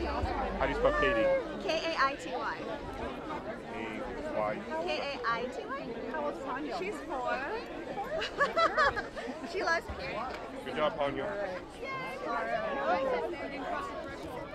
How do you spell Katie? K-A-I-T-Y. A-Y. K-A-I-T-Y? How old's Tanya? She's 4. She loves period. Good job, Tanya.